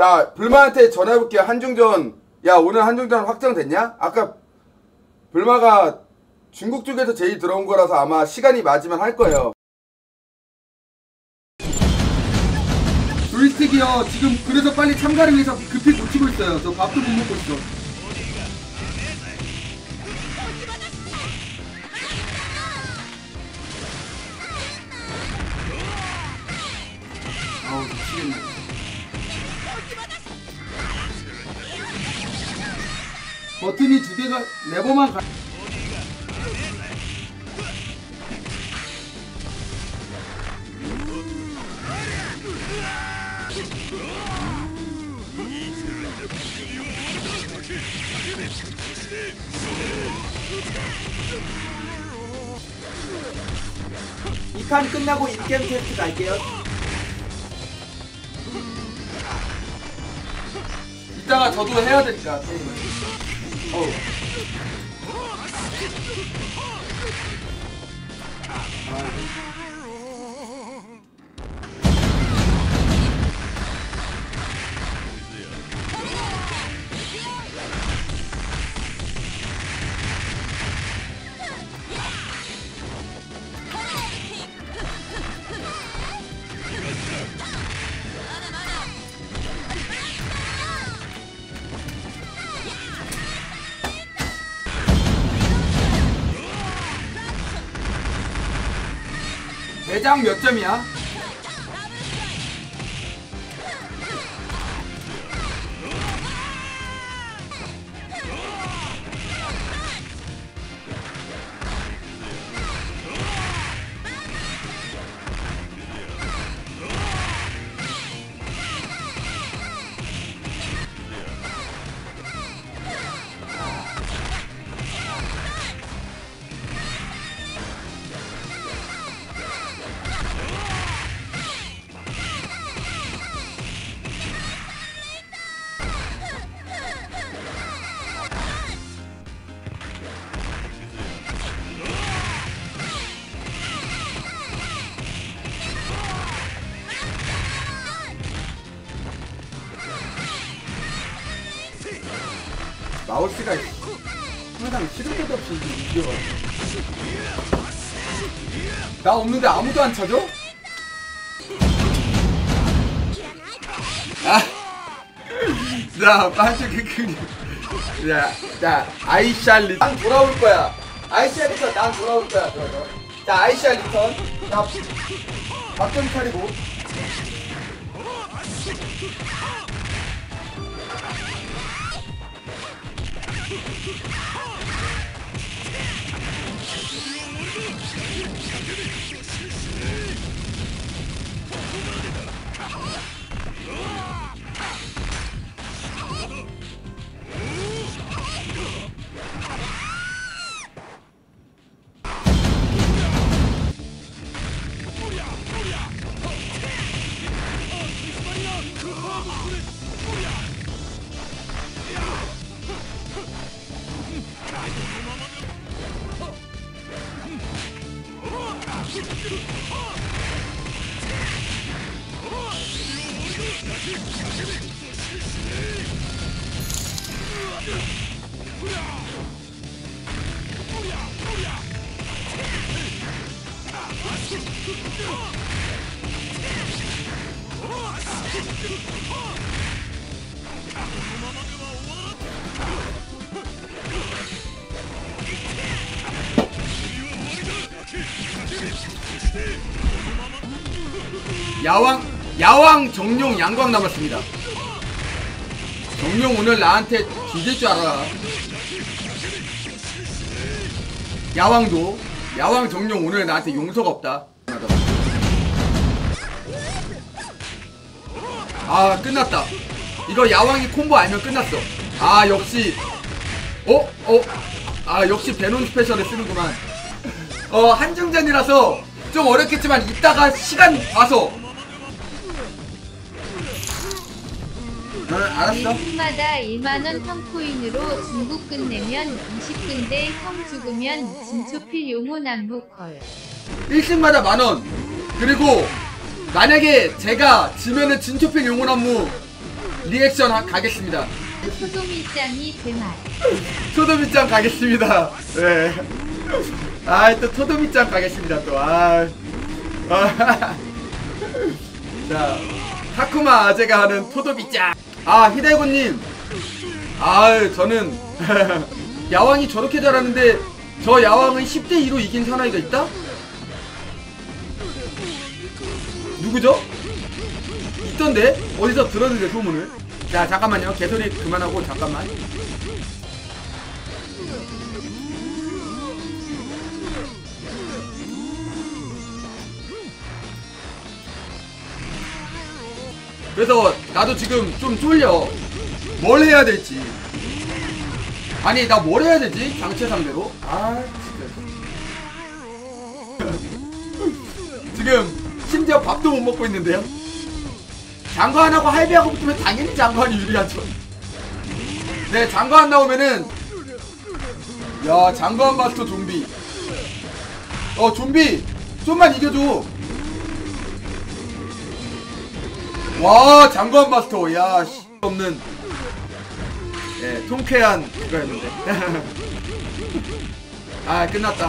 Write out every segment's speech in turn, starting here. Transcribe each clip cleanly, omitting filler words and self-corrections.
자, 불마한테 전화해볼게요. 한중전. 야, 오늘 한중전 확정됐냐? 아까 불마가 중국 쪽에서 제일 들어온 거라서 아마 시간이 맞으면 할 거예요. 조이스틱이요. 지금 그래서 빨리 참가를 위해서 급히 고치고 있어요. 저 밥도 못 먹고 있어. 아우, 미치겠네. 버튼이 두 개가 레버만 가. 이 판 끝나고 인게임 테스트 갈게요. 이따가 저도 해야 되니까 게임을. 대장 몇 점이야? 마우스가 항상 시도 때도 없이 이겨가지고 나 없는데 아무도 안 쳐줘? 자, 반쪽 그림. 자, 아이샬리. 난 돌아올 거야. 아이샬리턴, 난 돌아올 거야. 자, 아이샬리턴. 자, 밥 좀 차리고. 야왕 정룡 양광 남았습니다. 정룡 오늘 나한테 뒤질 줄 알아. 야왕 정룡 오늘 나한테 용서가 없다. 아, 끝났다. 이거 야왕이 콤보 알면 끝났어. 아, 역시 역시 베논 스페셜을 쓰는구만. 한정전이라서 좀 어렵겠지만 이따가 시간 봐서. 알았어. 일승마다 1만원 턴코인으로 중국 끝내면 20근데 형 죽으면 진초필 용혼 안무 컬. 1승마다 만원. 그리고 만약에 제가 지면은 진초필 용혼 안무 리액션 가겠습니다. 소도미짱이 제말. 토도미짱 가겠습니다. 네. 아, 또 토도미짱 가겠습니다. 또. 자, 타쿠마 아재가 하는 토도미짱. 아, 히데고님. 저는 야왕이 저렇게 잘하는데 저 야왕은 10대2로 이긴 사나이가 있다? 누구죠? 있던데? 어디서 들었는데 소문을. 자, 잠깐만요. 개소리 그만하고 잠깐만. 그래서 나도 지금 좀 쫄려. 뭘 해야 될지. 아니, 나 뭘 해야 되지? 장체 상대로? 진짜. 지금 심지어 밥도 못 먹고 있는데요. 장관하고 할배하고 붙으면 당연히 장관이 유리하죠. 네, 장관 나오면은, 야, 장관 마스터 좀비. 좀비 좀만 이겨줘. 와, 장관 마스터. 야, 씨 없는. 예, 통쾌한 그거였는데. 아, 끝났다.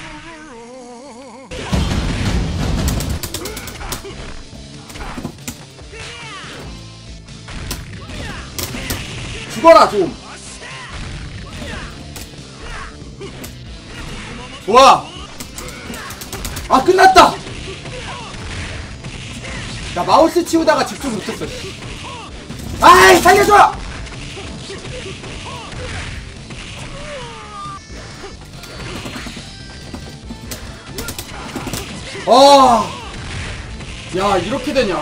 죽어라 좀. 좋아. 아, 끝났다. 나 마우스 치우다가 집중 못했어. 아이, 살려줘. 야, 이렇게 되냐?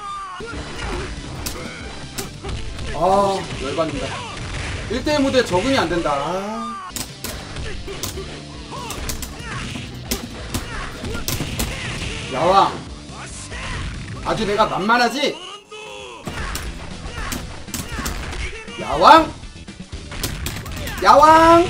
열받는다. 1대1 무대 적응이 안 된다. 야왕, 아주 내가 만만하지? 야왕! 야왕!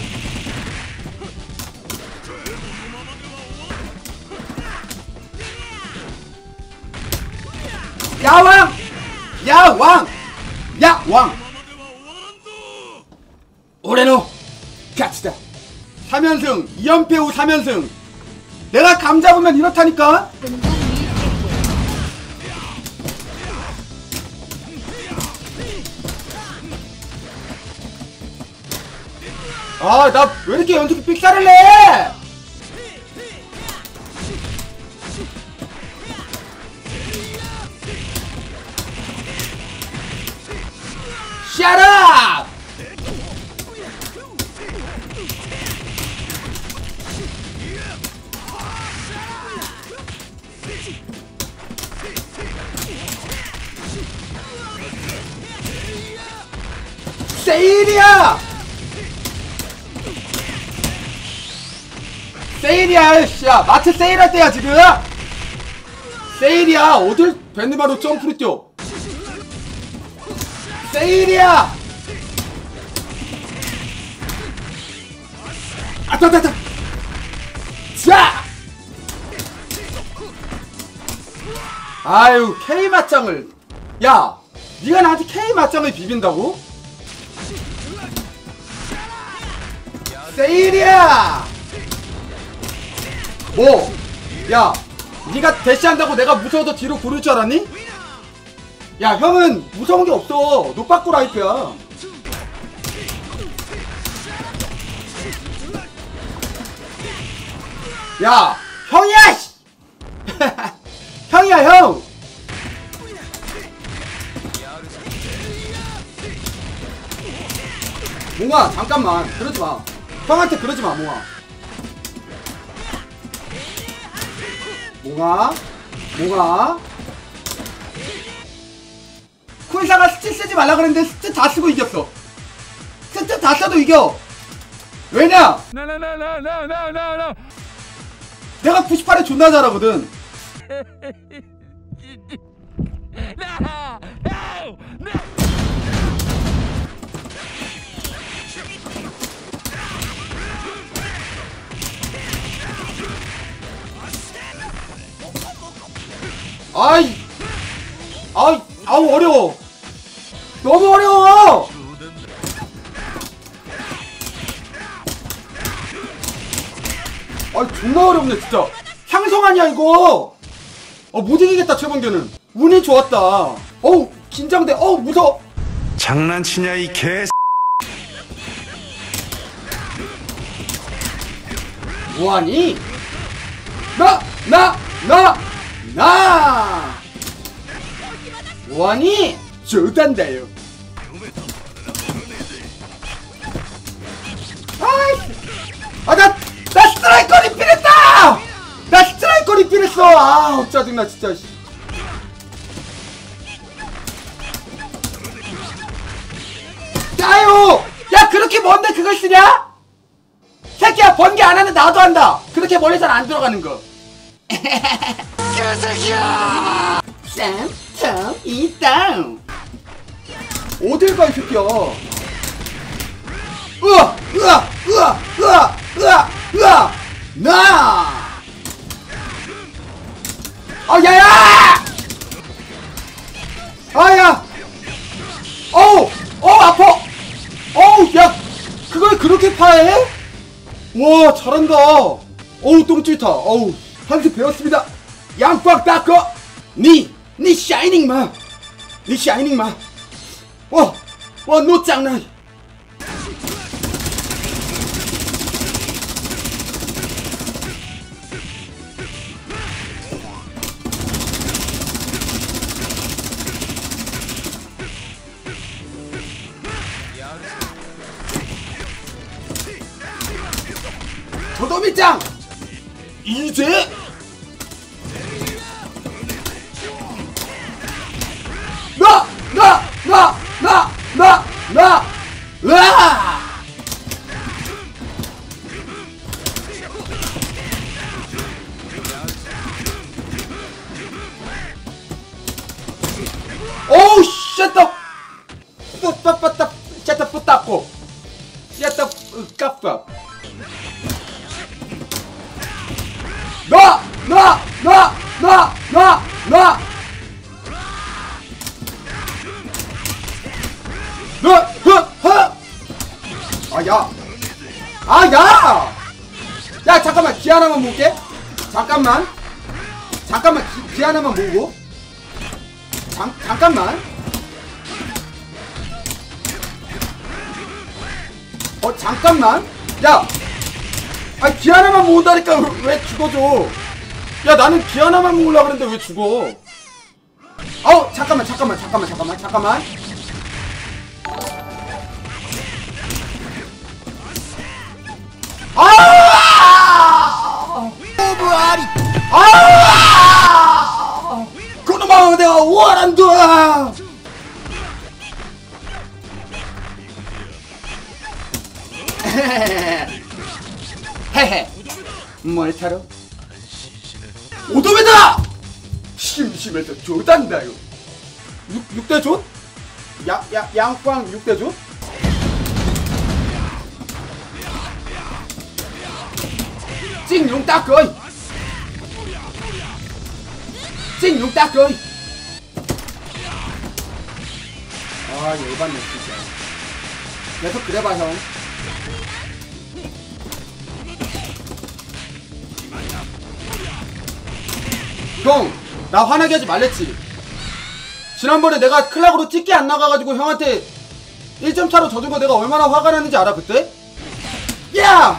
야왕! 야왕! 야왕! 올해노 가치다. 3연승 2연패 후 3연승. 내가 감 잡으면 이렇다니까. 나 왜 이렇게 연속히 삑사를 내? Shut up! 세일이야! 세일이야, 야, 마트 세일할 때야, 지금! 세일이야, 어딜 밴드바로 점프를 뛰어! 세일이야! 따따따! 자! 아유, K 맞짱을. 야, 니가 나한테 K 맞짱을 비빈다고? 세일이야! 뭐? 야, 니가 대시한다고 내가 무서워서 뒤로 고를 줄 알았니? 야, 형은 무서운 게 없어. 노빠꾸 라이프야. 야, 형이야! 씨! 형이야, 형! 몽아, 잠깐만. 그러지 마. 형한테 그러지 마, 몽아. 몽아. 쿨사가 스틸 쓰지 말라 그랬는데 스틸 다 쓰고 이겼어. 스틸 다 써도 이겨. 왜냐? 내가 98에 존나 잘하거든. 아우 어려워. 너무 어려워. 아 존나 어렵네 진짜. 향성 아니야 이거. 못 이기겠다 최범규는. 운이 좋았다. 어우 긴장돼. 어우 무서워. 장난치냐 이 개. 뭐하니? 나 뭐하니? 좋단다요. 나 스트라이커 리필했다! 나 스트라이커 리필했어! 아 짜증나 진짜. 야요! 야 그렇게 먼데 그걸 쓰냐? 새끼야 번개 안 하는 나도 한다. 그렇게 머리 잘 안 들어가는 거. 개새끼야! 쌈, 텀, 이땅. 어딜 가 이 새끼야? 나! 야야! 야! 아파! 야! 그걸 그렇게 파해? 와, 잘한다! 똥 찌타! 한수 배웠습니다! 양꽉 닦어! 니 샤이닝 마! 니 샤이닝 마! 너 장난! 도도미짱! 이제? 으아! 오우 쉣더 뿌빠빠따 쉣더 뿌따고 쉣더 까빠 야 잠깐만 기 하나만 모을게. 잠깐만 기 하나만 모으고 잠깐만 잠깐만 야 기 하나만 모은다니까 왜 죽어줘. 야 나는 기 하나만 모으려고 그랬는데 왜 죽어. 잠깐만 그놈아 내가 원한다. 헤헤 뭘 타러? 오도메다! 심심해서 조단다요. 6대존? 양꽝 6대존? 찡용 따꺼이! 찡용 따꺼이! 열받네 진짜. 계속 그래봐 형. 형! 나 화나게 하지 말랬지. 지난번에 내가 클락으로 티켓 안 나가가지고 형한테 1점 차로 져준 거 내가 얼마나 화가 났는지 알아 그때? 야!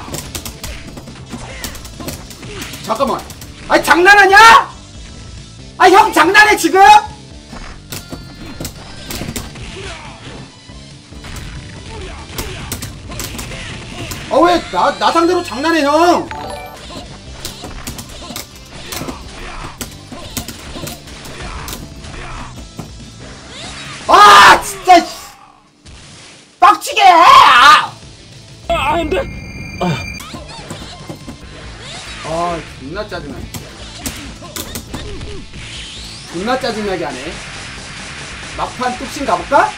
잠깐만. 장난하냐? 형 장난해 지금? 왜 나 상대로 장난해 형? 진짜 빡치게 해! 안돼. 존나 짜증나. 존나 짜증나게 하네. 막판 뚝심 가볼까?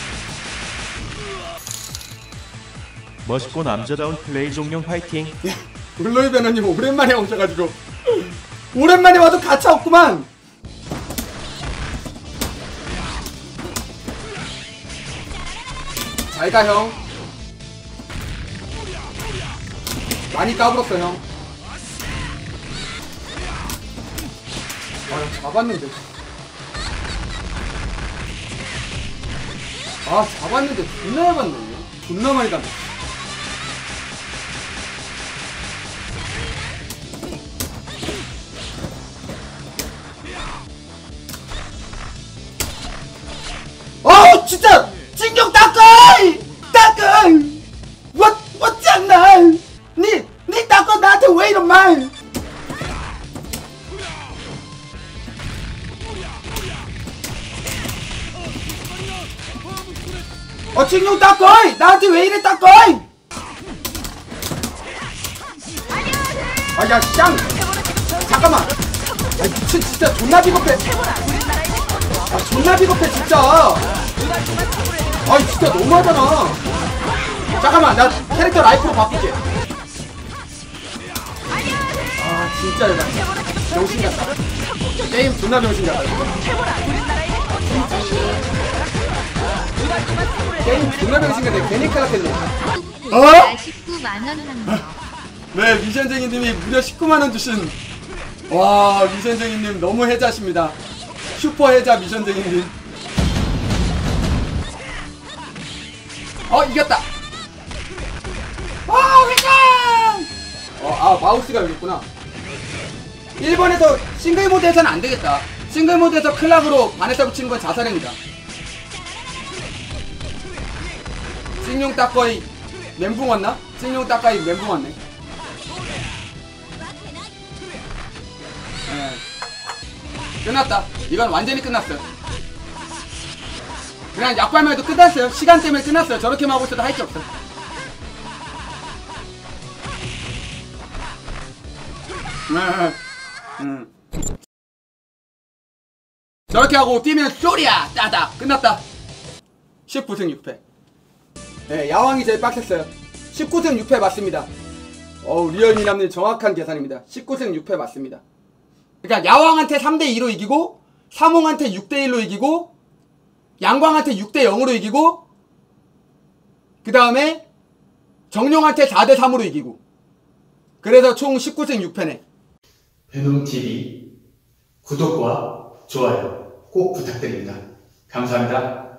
멋있고 남자다운 플레이 종용 화이팅. 블로이 배너님 오랜만에 오셔가지고 오랜만에 와도 가차 없구만. 잘가 형. 많이 까불었어 형. 아 잡았는데. 아 잡았는데 존나 해봤네. 존나 많이 갔네. 진짜 진경 따꺼이 따꺼이 어쩌나 니 따꺼 나한테 왜 이런 말. 진경 따꺼이 나한테 왜 이래 따꺼이. 야 쌍 잠깐만. 미친 진짜 존나 비겁해. 존나 비겁해 진짜. 진짜 너무하잖아. 잠깐만 나 캐릭터 라이프로 바꿀게. 진짜 대박. 병신같다. 게임 존나 병신같다. 게임 존나 병신같네. 괜히 클락했네. 19만원 한다. 네 미션쟁이님이 무려 19만원 주신. 와 미션쟁이님 너무 해자십니다. 슈퍼 해자 미션쟁이님. 이겼다. 회장. 마우스가 여기 있구나. 1번에서 싱글 모드에서는 안 되겠다. 싱글 모드에서 클락으로 반했다고 치는 건 자살행위다. 싱룡 따꺼이 멘붕 왔나? 싱룡 따꺼이 멘붕 왔네. 네. 끝났다. 이건 완전히 끝났어. 그냥 약발만 해도 끝났어요. 시간 때문에 끝났어요. 저렇게만 하고 있어도 할 게 없어. 저렇게 하고 뛰면 쏘리야! 따닥! 끝났다. 19승 6패. 네, 야왕이 제일 빡셌어요. 19승 6패 맞습니다. 리얼 미남님 정확한 계산입니다. 19승 6패 맞습니다. 그러니까 야왕한테 3대2로 이기고, 사몽한테 6대1로 이기고, 양광한테 6대0으로 이기고, 그 다음에 정룡한테 4대3으로 이기고. 그래서 총 19승 6패네. 베놈TV 구독과 좋아요 꼭 부탁드립니다. 감사합니다.